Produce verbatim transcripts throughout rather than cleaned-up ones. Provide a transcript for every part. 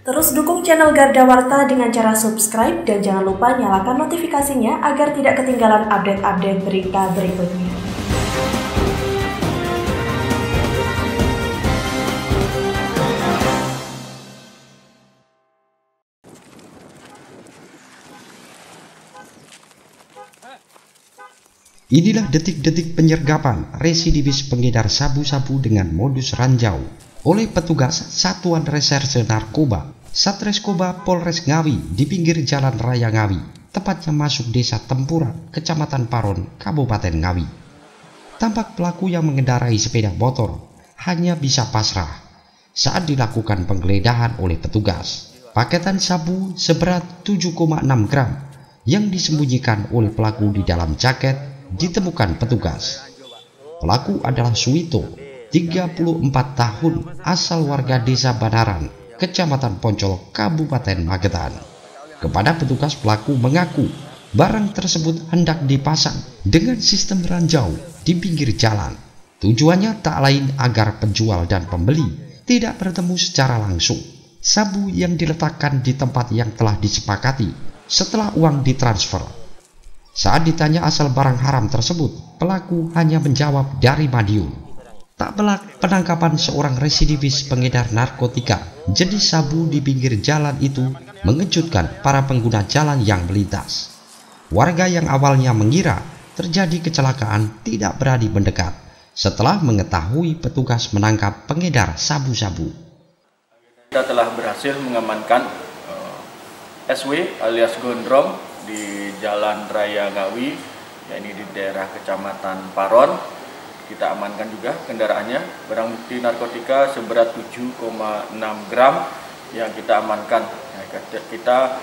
Terus dukung channel Garda Warta dengan cara subscribe dan jangan lupa nyalakan notifikasinya agar tidak ketinggalan update-update berita berikutnya. Inilah detik-detik penyergapan residivis pengedar sabu-sabu dengan modus ranjau oleh petugas Satuan Reserse Narkoba Satreskoba Polres Ngawi di pinggir Jalan Raya Ngawi, tepatnya masuk Desa Tempura, Kecamatan Paron, Kabupaten Ngawi. Tampak pelaku yang mengendarai sepeda motor hanya bisa pasrah saat dilakukan penggeledahan oleh petugas. Paketan sabu seberat tujuh koma enam gram yang disembunyikan oleh pelaku di dalam jaket ditemukan petugas. Pelaku adalah Suwito, tiga puluh empat tahun, asal warga Desa Banaran, Kecamatan Poncol, Kabupaten Magetan. Kepada petugas, pelaku mengaku barang tersebut hendak dipasang dengan sistem ranjau di pinggir jalan. Tujuannya tak lain agar penjual dan pembeli tidak bertemu secara langsung. Sabu yang diletakkan di tempat yang telah disepakati setelah uang ditransfer. Saat ditanya asal barang haram tersebut, pelaku hanya menjawab dari Madiun. Tak pelak penangkapan seorang residivis pengedar narkotika jenis sabu di pinggir jalan itu mengejutkan para pengguna jalan yang melintas. Warga yang awalnya mengira terjadi kecelakaan tidak berani mendekat setelah mengetahui petugas menangkap pengedar sabu-sabu. Kita telah berhasil mengamankan uh, S W alias Gondrong di Jalan Raya Ngawi, yakni di daerah Kecamatan Paron. Kita amankan juga kendaraannya, barang bukti narkotika seberat tujuh koma enam gram yang kita amankan. Kita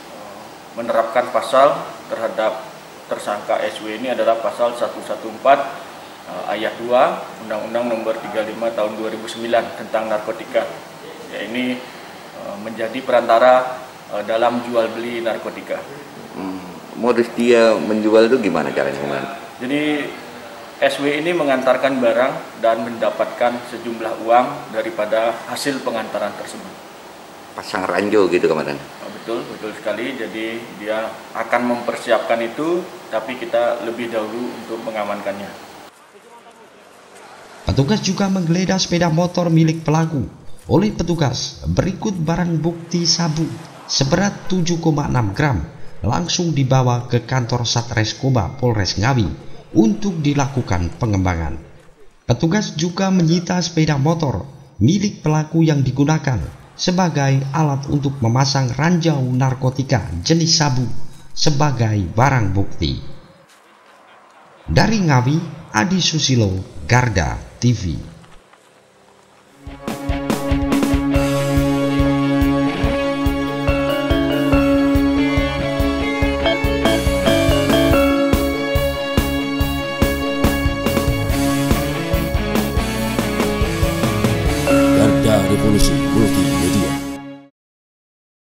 menerapkan pasal terhadap tersangka S W ini adalah pasal seratus empat belas ayat dua Undang-Undang Nomor tiga puluh lima Tahun dua ribu sembilan tentang narkotika. Ya, ini menjadi perantara dalam jual beli narkotika. Hmm, modus dia menjual itu gimana caranya? Jadi S W ini mengantarkan barang dan mendapatkan sejumlah uang daripada hasil pengantaran tersebut. Pasang ranjau gitu kemarin? Oh, betul, betul sekali. Jadi dia akan mempersiapkan itu, tapi kita lebih dahulu untuk mengamankannya. Petugas juga menggeledah sepeda motor milik pelaku. Oleh petugas, berikut barang bukti sabu seberat tujuh koma enam gram langsung dibawa ke kantor Satreskoba Polres Ngawi untuk dilakukan pengembangan. Petugas juga menyita sepeda motor milik pelaku yang digunakan sebagai alat untuk memasang ranjau narkotika jenis sabu sebagai barang bukti. Dari Ngawi, Adi Susilo, Garda T V. Revolusi Multimedia.